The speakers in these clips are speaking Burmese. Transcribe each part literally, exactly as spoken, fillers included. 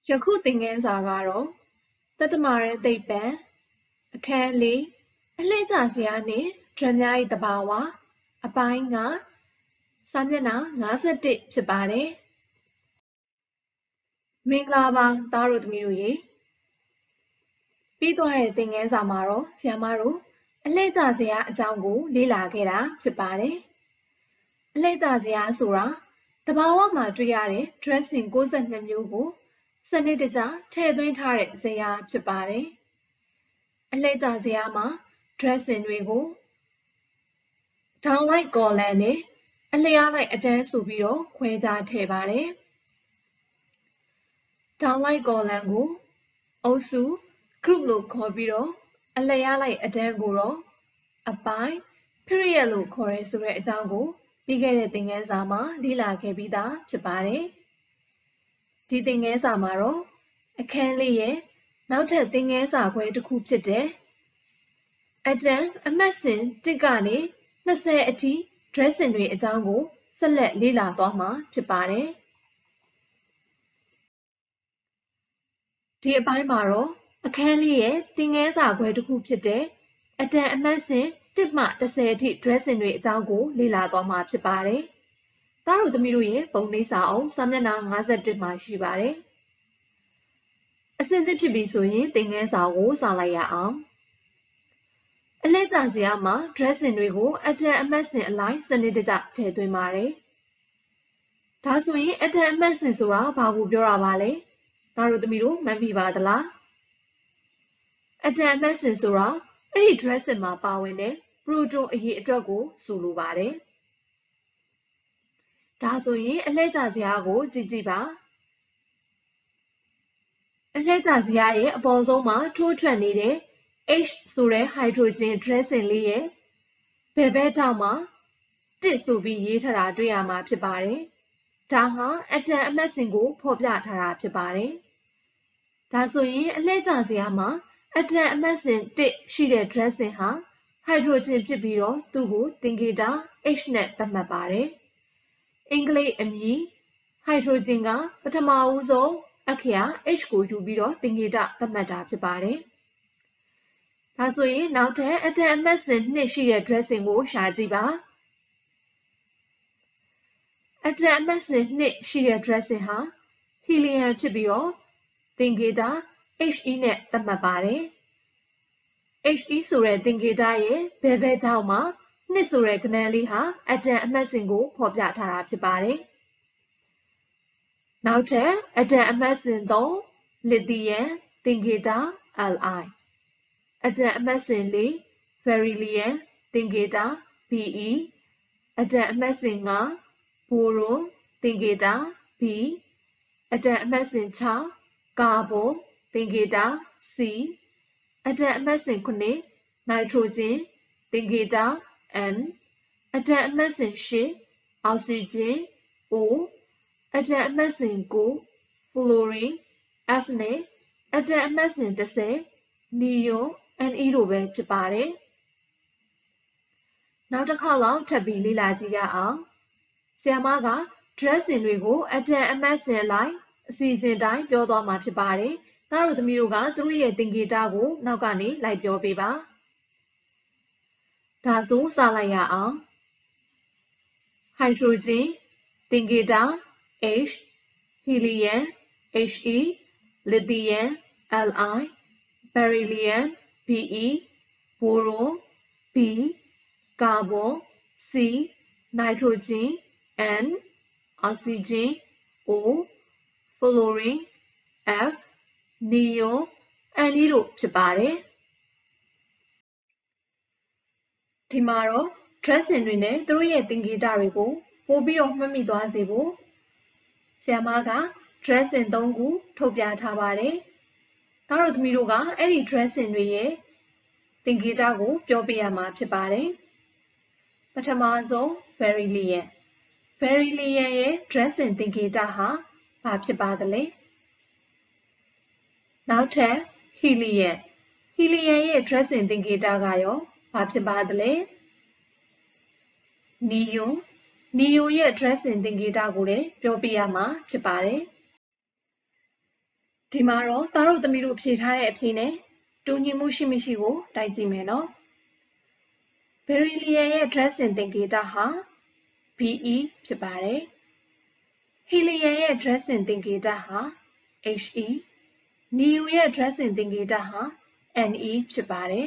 ယခုသင်ခန်းစာကတော့တတ္တမရဲသိပ္ပံအခန်းလေးအလှည့်ကျစရာနှင့်ဒြပ်များ၏သဘာဝအပိုင်းငါစာမျက်နှာ၅၁ဖြစ်ပါတယ်။မင်္ဂလာပါသားတို့သမီးတို့ရေပြီးသွားတဲ့သင်ခန်းစာမှာတော့ဆရာမတို့အလှည့်ကျစရာအကြောင်းကိုလေ့လာခဲ့တာဖြစ်ပါတယ်။အလှည့်ကျစရာဆိုတာတဘာဝမှာတွေ့ရတဲ့ dressing ၉၂မျိုးကိုစနစ်တကျထည့်သွင်းထားတဲ့ဇယားဖြစ်ပါတယ်။အလှည့်ကျဇယားမှာ dressing တွေကို downlight column နဲ့အလျားလိုက်အတန်းဆိုပြီးတော့ခွဲခြားထည့်ပါတယ်။ downlight column ကိုအုပ်စု group လို့ခေါ်ပြီးတော့အလျားလိုက်အတန်းကိုတော့အပိုင်း period လို့ခေါ်ရဲဆိုတဲ့အကြောင်းကိုပြီးခဲ့တဲ့သင်ခန်းစာမှာလေ့လာခဲ့ပြီးသားဖြစ်ပါတယ်။ဒီသင်ခန်းစာမှာတော့အခန်းလေးရဲ့နောက်ထပ်သင်ခန်းစာခွဲတစ်ခုဖြစ်တဲ့အတန်းအမှတ်စဉ်တစ်ကနေ၂၀အထိ dressing တွေအကြောင်းကိုဆက်လက်လေ့လာသွားမှာဖြစ်ပါတယ်။ဒီအပိုင်းမှာတော့အခန်းလေးရဲ့သင်ခန်းစာခွဲတစ်ခုဖြစ်တဲ့အတန်းအမှတ်စဉ်တစ်မှ၁၀အထိ dressing တွေအကြောင်းကိုလေ့လာသွားမှာဖြစ်ပါတယ်။သားတို့သမီးတို့ရဲ့ပုံနှိပ်စာအုပ်စာမျက်နှာ၅၁မှာရှိပါတယ်။အဆင်သင့်ဖြစ်ပြီဆိုရင်သင်ခန်းစာကိုစလိုက်ရအောင်။အလှည့်ကျဇယားမှာ dressing တွေကိုအတန်းအမှတ်စဉ်အလိုက်စနစ်တကျထည့်သွင်းပါတယ်။ဒါဆိုရင်အတန်းအမှတ်စဉ်ဆိုတာဘာကိုပြောတာပါလဲ။သားတို့သမီးတို့မှတ်မိပါသလား။အတန်းအမှတ်စဉ်ဆိုတာအဲ့ဒီ dressing မှာပါဝင်တဲ့ proton အရေအတွက်ကိုဆိုလိုပါတယ်။ဒါဆိုရင်အလှည့်ကျဇယားကိုကြည့်ကြည့်ပါအလှည့်ကျဇယားရဲ့အပေါ်ဆုံးမှာထိုးထွက်နေတဲ့ H ဆိုတဲ့ hydrogen dressing လေးရဲ့ဘယ်ဘက်ထောက်မှာတစ်ဆိုပြီးရေးထားတာတွေ့ရမှာဖြစ်ပါတယ်။ဒါဟာအတန်းအမှတ်စဉ်ကိုဖော်ပြထားတာဖြစ်ပါတယ်။ဒါဆိုရင်အလှည့်ကျဇယားမှာအတန်းအမှတ်စဉ်တစ်ရှိတဲ့ dressing ဟာ hydrogen ဖြစ်ပြီးတော့သူ့ကိုသင်္ကေတ H နဲ့သတ်မှတ်ပါတယ်။အင်္ဂလိပ်အမည် hydrogen ကပထမဦးဆုံးအခရာ H ကိုယူပြီးတော့သင်္ကေတသတ်မှတ်တာဖြစ်ပါတယ်။ဒါဆိုရင်နောက်ထပ်အတန်းအမှတ်စဉ်နှစ်ရှိတဲ့ dressing ကိုရှာကြည့်ပါ။အတန်းအမှတ်စဉ်နှစ်ရှိတဲ့ dressing ဟာ helium ဖြစ်ပြီးတော့သင်္ကေတ He နဲ့သတ်မှတ်ပါတယ်။ He ဆိုတဲ့သင်္ကေတရဲ့ဘယ်ဘက်ထောက်မှာနှစ်ဆိုတဲ့ကဏ္ဍလေးဟာအတန်းအမှတ်စဉ်ကိုဖော်ပြထားတာဖြစ်ပါတယ်။နောက်ထပ်အတန်းအမှတ်စဉ်သုံး lithium သင်္ကေတ Li အတန်းအမှတ်စဉ်လေး beryllium သင်္ကေတ Be အတန်းအမှတ်စဉ်ငါး boron သင်္ကေတ B အတန်းအမှတ်စဉ်၆ carbon သင်္ကေတ C အတန်းအမှတ်စဉ်ခုနှစ် nitrogen သင်္ကေတ N အတန်းအမှတ်စဉ်ရှစ် oxygen O အတန်းအမှတ်စဉ်ကို fluorine F နဲ့အတန်းအမှတ်စဉ်တစ်ဆယ် neon Ne တို့ပဲဖြစ်ပါတယ်။နောက်တစ်ခေါက်လောက်ထပ်ပြီးလေ့လာကြည့်ရအောင်။ဆရာမက dressing တွေကိုအတန်းအမှတ်စဉ်လိုက်အစီအစဉ်တိုင်းပြောသွားမှာဖြစ်ပါတယ်။သားတို့သမီးတို့ကသူတို့ရဲ့သင်္ကေတကိုနောက်ကနေလိုက်ပြောပေးပါ။ဒါဆိုစလိုက်ရအောင်။ hydrogen သင်္ကေတ H helium He lithium Li beryllium Be boron B carbon C nitrogen N oxygen O fluorine F neon Ne တို့ဖြစ်ပါတယ်။ဒီမှာတော့ dressing တွေနဲ့သူတို့ရဲ့သင်္ကေတတွေကိုပို့ပြီးတော့မှတ်မိသွားစေဖို့ဆရာမက dressing သုံးခုထုတ်ပြထားပါတယ်။သားတို့သမီးတို့ကအဲ့ဒီ dressing တွေရဲ့သင်္ကေတကိုပြောပြရမှာဖြစ်ပါတယ်။ပထမဆုံး beryllium beryllium ရဲ့ dressing သင်္ကေတဟာဘာဖြစ်ပါသလဲ။နောက်ထပ် helium helium ရဲ့ dressing သင်္ကေတကရောဘာဖြစ်ပါသလဲ။ neon neon ရဲ့ dressing သင်္ကေတကိုလည်းပြောပြရမှာဖြစ်ပါတယ်။ဒီမှာတော့သားတို့သမီးတို့ဖြေထားတဲ့အဖြေနဲ့တူညီမှုရှိမရှိကိုတိုက်ကြည့်မယ်နော် Beryllium ရဲ့ dressing သင်္ကေတဟာ B E ဖြစ်ပါတယ် Helium ရဲ့ dressing သင်္ကေတဟာ H E Neo ရဲ့ dressing သင်္ကေတဟာ N E ဖြစ်ပါတယ်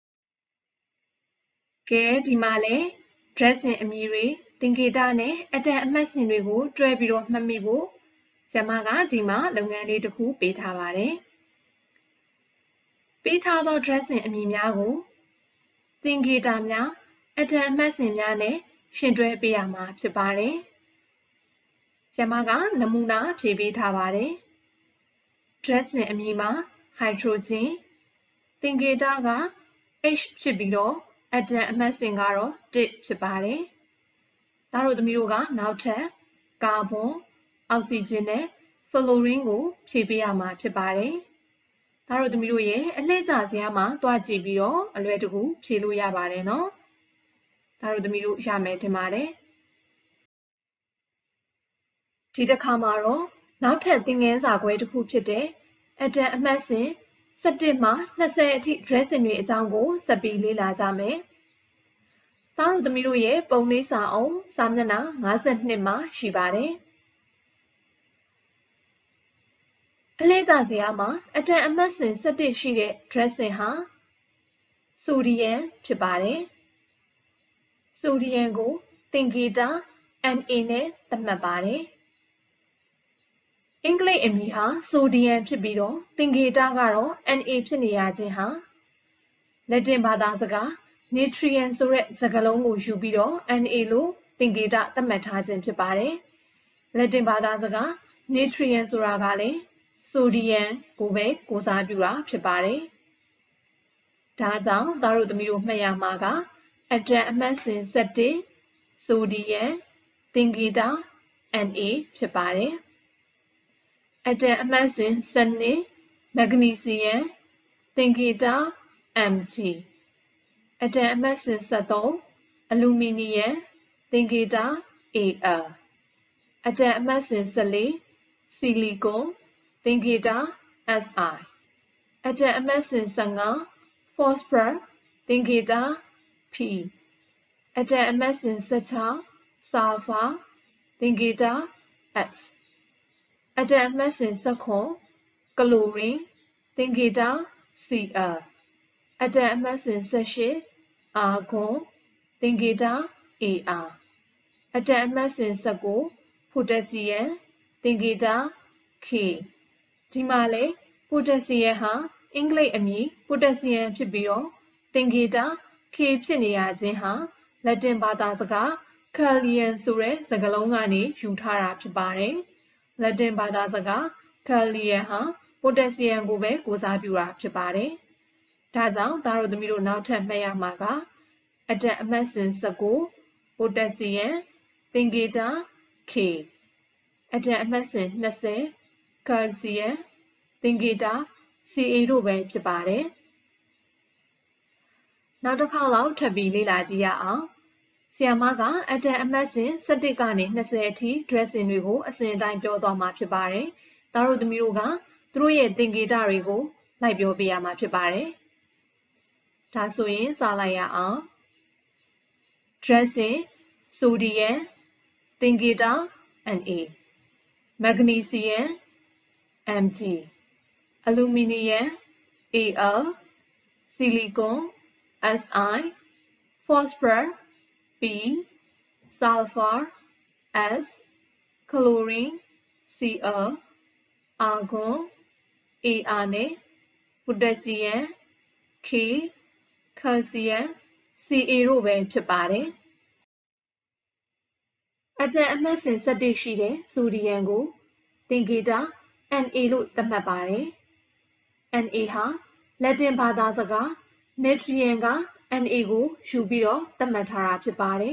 ကဲဒီမှာလဲ dressing အမည်တွေသင်္ကေတနဲ့အတန်အမှတ်စဉ်တွေကိုတွဲပြီးတော့မှတ်မိဖို့ဆရာမကဒီမှာလုပ်ငန်းလေးတစ်ခုပေးထားပါတယ်ပေးထားသော dressing အမည်များကိုသင်္ကေတများအတန်အမှတ်စဉ်များနဲ့ရှင်တွဲပေးရမှာဖြစ်ပါတယ်ဆရာမကနမူနာဖြည့်ပေးထားပါတယ် dressing အမည်မှာ hydrogen သင်္ကေတက H ဖြစ်ပြီးတော့အတန်အမှတ်စဉ်ကတော့ တစ် ဖြစ်ပါတယ်သားတို့သမီးတို့ကနောက်ထပ်ကာဗွန်အောက်ဆီဂျင်နဲ့ဖလိုရင်းကိုဖြည့်ပေးရမှာဖြစ်ပါတယ်။ဒါတို့သမီးတို့ရဲ့အလှည့်ကျစရာမှာတွားကြည့်ပြီးတော့အလွယ်တကူဖြည့်လို့ရပါတယ်နော်။ဒါတို့သမီးတို့ရမယ်ထင်ပါတယ်။ဒီတစ်ခါမှာတော့နောက်ထပ်သင်ခန်းစာခွဲတစ်ခုဖြစ်တဲ့အတန်အမှတ်စဉ်၁၁မှ၂၀အထိ dressing တွေအကြောင်းကိုဆက်ပြီးလေ့လာကြမယ်။သားတို့သမီးတို့ရဲ့ပုံလေးစာအုပ်စာမျက်နှာ၅၂မှာရှိပါတယ်။အလဲကျစရာမှာအတန်အမှတ်စဉ်၁၁ရှိတဲ့ dressing ဟာဆိုဒီယမ်ဖြစ်ပါတယ်။ဆိုဒီယမ်ကိုသင်္ကေတ N A နဲ့သတ်မှတ်ပါတယ်။အင်္ဂလိပ်အမည်ဟာဆိုဒီယမ်ဖြစ်ပြီးတော့သင်္ကေတကတော့ N A ဖြစ်နေရခြင်းဟာလက်တင်ဘာသာစကား Natrium ဆိုတဲ့စကားလုံးကိုယူပြီးတော့ N A လို့သင်္ကေတသတ်မှတ်ထားခြင်းဖြစ်ပါတယ်။လက်တင်ဘာသာစကား Natrium ဆိုတာကလည်းဆိုဒီယမ်ကိုပဲကိုးစားပြုတာဖြစ်ပါတယ်။ဒါကြောင့်သားတို့သမီးတို့မှတ်ရမှာကအတန်အမှတ်စဉ်၁၁ဆိုဒီယမ်သင်္ကေတ N A ဖြစ်ပါတယ်။အတန်အမှတ်စဉ်၁၂မက်ဂနီဆီယမ်သင်္ကေတ M G အတန်အမှတ်စဉ်၁၃အလူမီနီယမ်သင်္ကေတ A L အတန်အမှတ်စဉ်၁၄ဆီလီကွန်သင်္ကေတ S I အတန်အမှတ်စဉ်၁၅ phosphorus သင်္ကေတ P အတန်အမှတ်စဉ်၁၆ sulfur သင်္ကေတ S အတန်အမှတ်စဉ်၁၇ chlorine သင်္ကေတ C L အတန်အမှတ်စဉ်၁၈ argon သင်္ကေတ A R အတန်အမှတ်စဉ်၁၉ potassium သင်္ကေတ K ဒီမှာလေ potassium ဟာအင်္ဂလိပ်အမည် potassium ဖြစ်ပြီးတော့သင်္ကေတ K ဖြစ်နေရခြင်းဟာလက်တင်ဘာသာစကား Kalium ဆိုတဲ့စကားလုံးကနေယူထားတာဖြစ်ပါတယ်။လက်တင်ဘာသာစကား Kalium ဟာ potassium ကိုပဲကိုးစားပြုတာဖြစ်ပါတယ်။ဒါကြောင့်သားတို့သမီးတို့နောက်ထပ်မှတ်ရမှာကအတန်အမှတ်စဉ်၁၉ potassium သင်္ကေတ K အတန်အမှတ်စဉ်၂၀ calcium သင်္ကေတ C A တို့ပဲဖြစ်ပါတယ်။နောက်တစ်ခါလောက်ထပ်ပြီးလေ့လာကြည့်ရအောင်။ဆီယမကအတန်အမှတ်စဉ်၁၁ကနေ၂၀အထိ dressing တွေကိုအစဉ်အတိုင်းပြောသွားမှာဖြစ်ပါတယ်။သားတို့သမီးတို့ကသူတို့ရဲ့သင်္ကေတတွေကိုလိုက်ပြောပေးရမှာဖြစ်ပါတယ်။ဒါဆိုရင်စလိုက်ရအောင်။ dressing sodium သင်္ကေတ N A magnesium M G aluminium A L silicon S I phosphorus P sulfur S chlorine C L argon A R နဲ့ potassium K calcium C A တို့ပဲဖြစ်ပါတယ်အတန်အမှတ်စဉ်၁၁ရှိတဲ့ဆိုဒီယမ်ကိုသင်္ကေတ N A လို့သတ်မှတ်ပါတယ် N A ဟာလက်တင်ဘာသာစကား Natrium က N A ကိုယူပြီးတော့သတ်မှတ်ထားတာဖြစ်ပါတယ်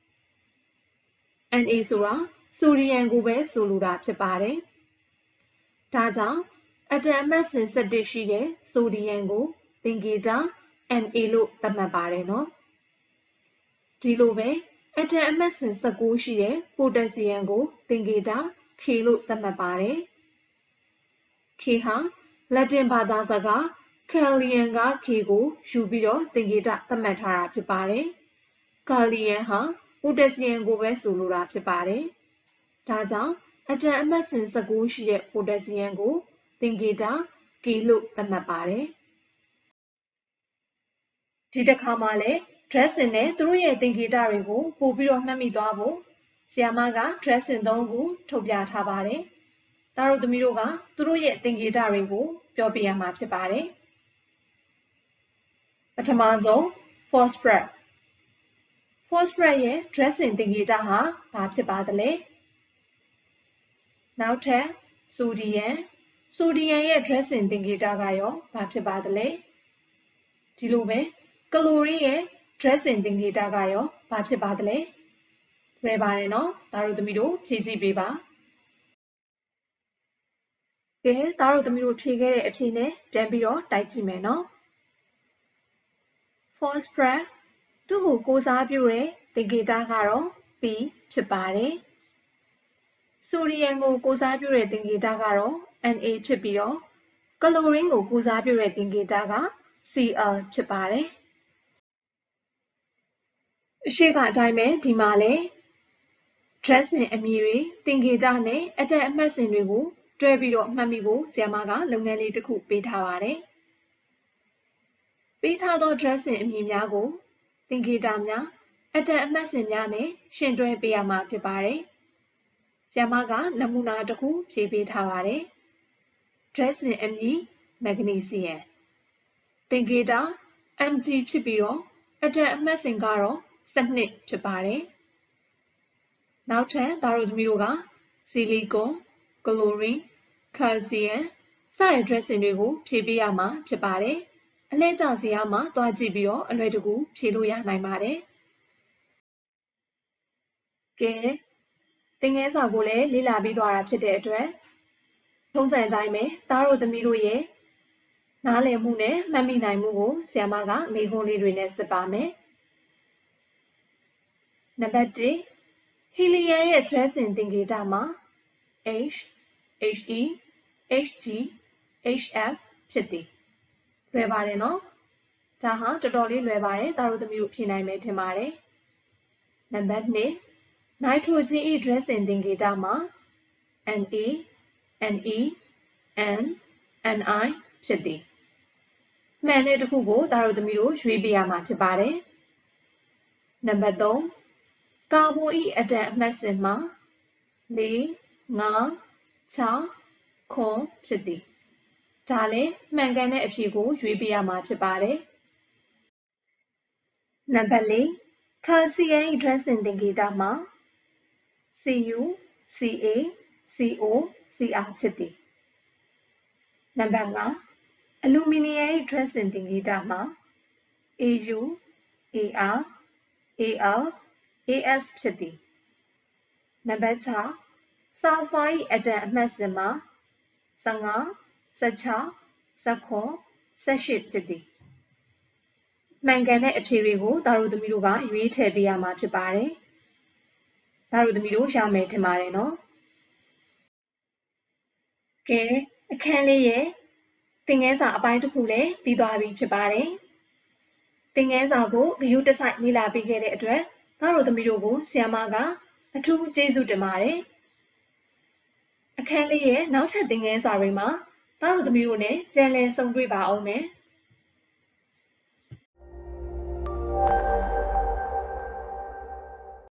N A ဆိုတာဆိုဒီယမ်ကိုပဲဆိုလိုတာဖြစ်ပါတယ်ဒါကြောင့်အတန်အမှတ်စဉ်၁၁ရှိတဲ့ဆိုဒီယမ်ကိုသင်္ကေတ N A လို့သတ်မှတ်ပါတယ်နော်ဒီလိုပဲအတန်အမှတ်စဉ်၁၉ရှိတဲ့ potassium ကိုသင်္ကေတ K လို့သတ်မှတ်ပါတယ် K ဟာလက်တင်ဘာသာစကား Kalian က K ကိုယူပြီးတော့သင်္ကေတသတ်မှတ်ထားတာဖြစ်ပါတယ်။ Kalian ဟာ potassium ကိုပဲဆိုလိုတာဖြစ်ပါတယ်။ဒါကြောင့်အတန်အမှတ်စဉ်၁၉ရှိတဲ့ potassium ကိုသင်္ကေတ K လို့သတ်မှတ်ပါတယ်။ဒီတစ်ခါမှာလည်း dressing နဲ့သူတို့ရဲ့သင်္ကေတတွေကိုပို့ပြီးတော့မှတ်မိသွားဖို့ဆရာမက dressing သုံးခုထုတ်ပြထားပါတယ်။သားတို့သမီးတို့ကသူတို့ရဲ့သင်္ကေတတွေကိုပြောပြရမှာဖြစ်ပါတယ်။ပထမဆုံး phosphorus phosphorus ရဲ့ dressing သင်္ကေတဟာဘာဖြစ်ပါသလဲ။နောက်ထပ် sodium sodium ရဲ့ dressing သင်္ကေတကရောဘာဖြစ်ပါသလဲ။ဒီလိုပဲ chlorine ရဲ့ dressing သင်္ကေတကရောဘာဖြစ်ပါသလဲ။လွယ်ပါတယ်နော်။သားတို့သမီးတို့ဖြည့်ကြည့်ပေးပါ။ကဲသားတို့သမီးတို့ဖြည့်ခဲ့တဲ့အဖြေနဲ့ပြန်ပြီးတော့တိုက်ကြည့်မယ်နော်။ phosphorus သူ့ကိုကိုးစားပြုတဲ့သင်္ကေတကတော့ P ဖြစ်ပါတယ်။ sodium ကိုကိုးစားပြုတဲ့သင်္ကေတကတော့ Na ဖြစ်ပြီးတော့ chlorine ကိုကိုးစားပြုတဲ့သင်္ကေတက Cl ဖြစ်ပါတယ်။အရှိကအတိုင်းပဲဒီမှာလည်း dressing အမည်တွေသင်္ကေတနဲ့အတန်အမှတ်စဉ်တွေကိုတွဲပြီးတော့မှတ်မိဖို့ဆရာမကလုပ်ငန်းလေးတစ်ခုပေးထားပါတယ်။ပေးထားသော dressing အမည်များကိုသင်္ကေတများအတန်အမှတ်စဉ်များနဲ့ရှင်းတွဲပေးရမှာဖြစ်ပါတယ်။ဆရာမကနမူနာတစ်ခုဖြည့်ပေးထားပါတယ်။ dressing အမည် magnesium သင်္ကေတ Mg ဖြစ်ပြီးတော့အတန်အမှတ်စဉ်ကတော့၁၂ဖြစ်ပါတယ်။နောက်ထပ်သားတို့သမီးတို့က silicon, chlorine, calcium စတဲ့ dressing တွေကိုဖြည့်ပေးရမှာဖြစ်ပါတယ်။အလှည့်ကျဇယားမှာတွားကြည့်ပြီးတော့အလွယ်တကူဖြည့်လို့ရနိုင်ပါတယ်။ကဲသင်ခန်းစာကိုလည်းလေ့လာပြီးသွားတာဖြစ်တဲ့အတွက်ထုံးစံအတိုင်းပဲသားတို့သမီးတို့ရဲ့နားလည်မှုနဲ့မှတ်မိနိုင်မှုကိုဆရာမကမေးခွန်းလေးတွေနဲ့စစ်ပါမယ်။နံပါတ်၁ helium ရဲ့ dressing သင်္ကေတမှာ H, He, Hg, Hf ဖြစ်သည်။လွယ်ပါတယ်နော်။ဒါဟာတော်တော်လေးလွယ်ပါတယ်သားတို့သမီးတို့ဖြေနိုင်မယ်ထင်ပါတယ်။နံပါတ်၂ nitrogen ၏ dressing သင်္ကေတမှာ Na, Ne, N, Ni ဖြစ်သည်။မှန်တဲ့တစ်ခုကိုသားတို့သမီးတို့ရွေးပြရမှာဖြစ်ပါတယ်။နံပါတ်၃ကာဗွန်၏အတန်အမှတ်စဉ်မှာ၄, ၅, ၆, ၇ဖြစ်သည်။ဒါလည်းမှန်ကန်တဲ့အဖြေကိုရွေးပြရမှာဖြစ်ပါတယ်။နံပါတ်၄ကာလဆီယမ်၏ dressing သင်္ကေတမှာ Cu, Ca, Co, Cr ဖြစ်သည်။နံပါတ်၅အလူမီနီယမ်၏ dressing သင်္ကေတမှာ Au, Ar, Al, As ဖြစ်သည်။နံပါတ်၆ဆာလ်ဖာ၏အတန်အမှတ်စဉ်မှာ၁၅, ၁၆, ၁၇, ၁၈ဖြစ်သည်။မှန်ကန်တဲ့အဖြေတွေကိုသားတို့သမီးတို့ကရွေးထည့်ပေးရမှာဖြစ်ပါတယ်။သားတို့သမီးတို့ရမယ်ထင်ပါတယ်နော်။ကဲအခန်းလေးရဲ့သင်ခန်းစာအပိုင်းတစ်ခုလည်းပြီးသွားပြီဖြစ်ပါတယ်။သင်ခန်းစာကိုဂရုတစိုက်လေ့လာပေးခဲ့တဲ့အတွက်သားတို့သမီးတို့ကိုဆရာမကအထူးကျေးဇူးတင်ပါတယ်။အခန်းလေးရဲ့နောက်ထပ်သင်ခန်းစာတွေမှာသားတို့သမီးတို့နဲ့ပြန်လည်ဆုံတွေ့ပါအောင်မယ်။